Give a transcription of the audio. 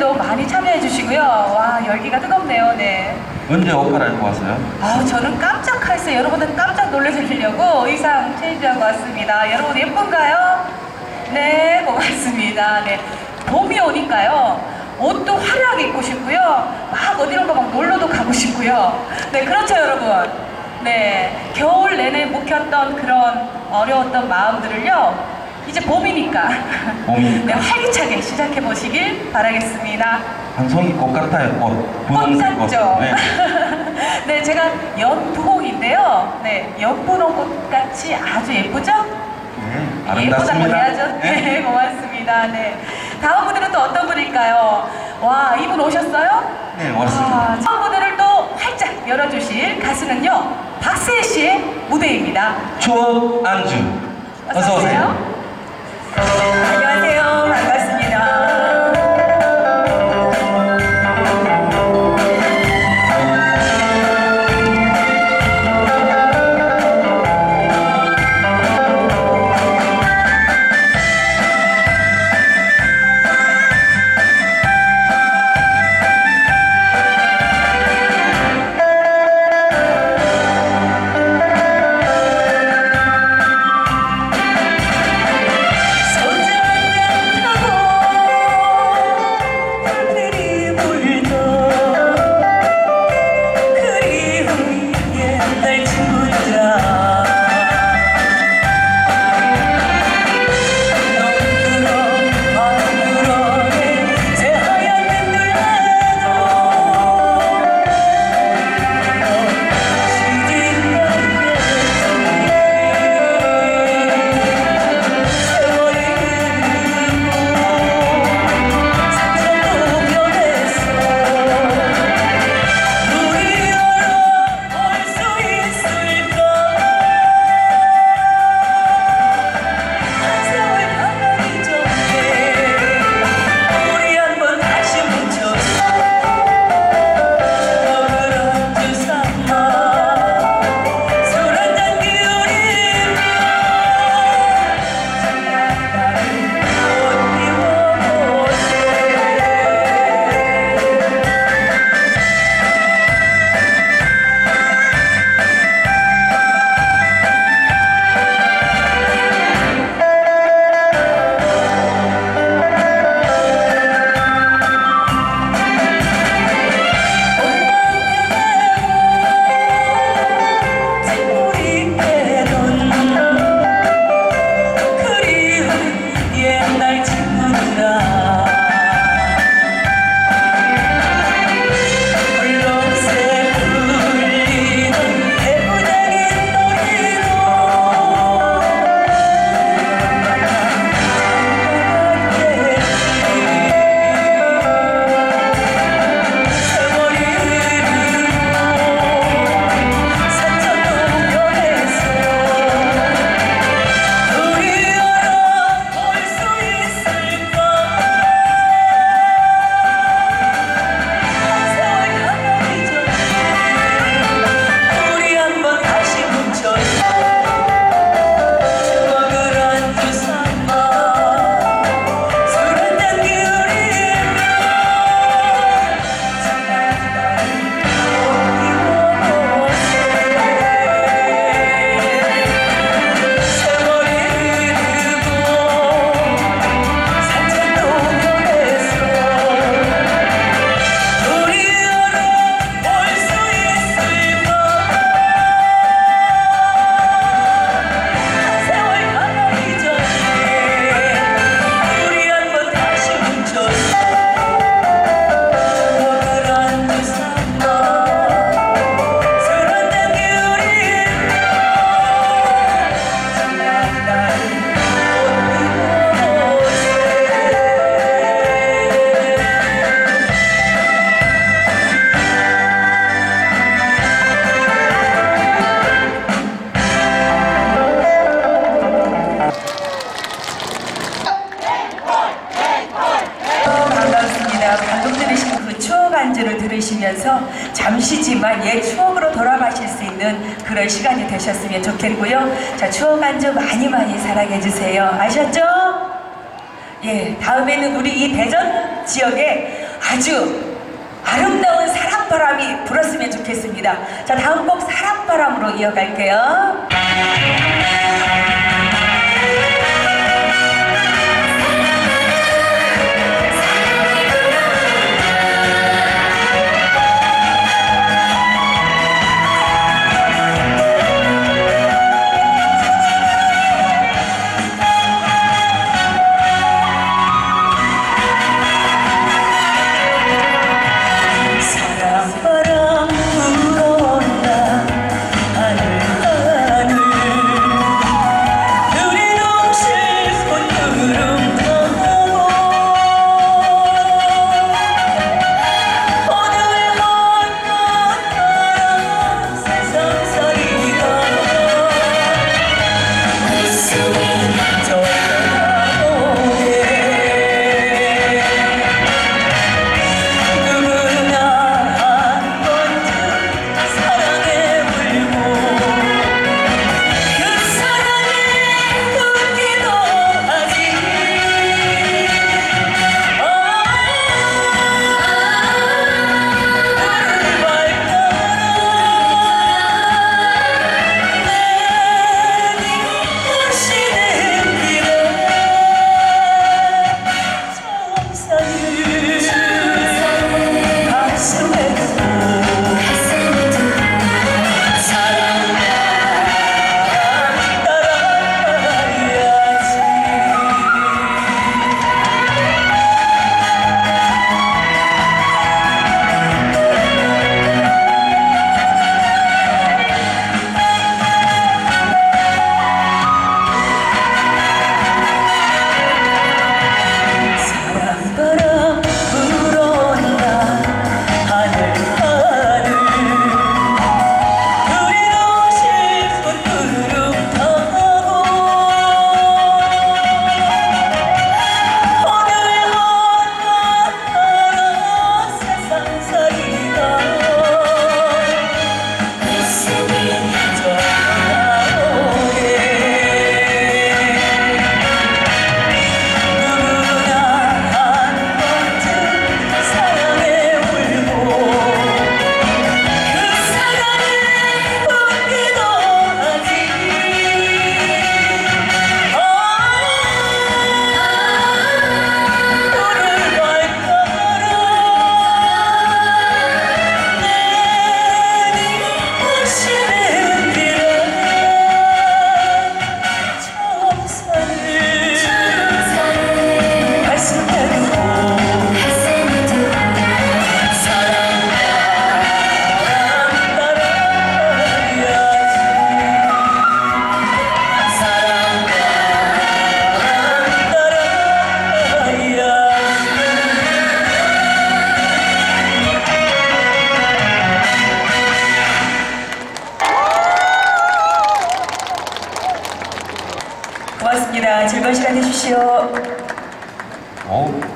오늘도 많이 참여해 주시고요. 와, 열기가 뜨겁네요. 네. 언제 옷 갈아입고 왔어요? 저는 깜짝했어요. 여러분들 깜짝 놀라주시려고 의상 체인지하고 왔습니다. 여러분 예쁜가요? 네, 고맙습니다. 네. 봄이 오니까요. 옷도 화려하게 입고 싶고요. 막 어디론가 막 놀러도 가고 싶고요. 네, 그렇죠, 여러분. 네. 겨울 내내 묵혔던 그런 어려웠던 마음들을요. 이제 봄이니까. 네, 활기차게 시작해 보시길 바라겠습니다. 방송이 꽃 같아요, 꽃. 꽃 같죠? 네. 네, 제가 연두홍인데요. 네, 연분홍 꽃같이 아주 예쁘죠? 네, 예쁘다고 아름답습니다. 해야죠. 네, 고맙습니다. 네. 다음 무대는 또 어떤 분일까요? 와, 이분 오셨어요? 네, 왔습니다. 다음 무대를 또 활짝 열어주실 가수는요, 박세혜 씨의 무대입니다. 추억 안주. 어서 오세요. 안녕하세요. 반갑습니다. 반주를 들으시면서 잠시지만 옛 추억으로 돌아가실 수 있는 그런 시간이 되셨으면 좋겠고요. 자, 추억 안주 많이 많이 사랑해 주세요. 아셨죠? 예, 다음에는 우리 이 대전 지역에 아주 아름다운 사랑바람이 불었으면 좋겠습니다. 자, 다음 곡 사랑바람으로 이어갈게요. 고맙습니다. 즐거운 시간 되십시오. 어우.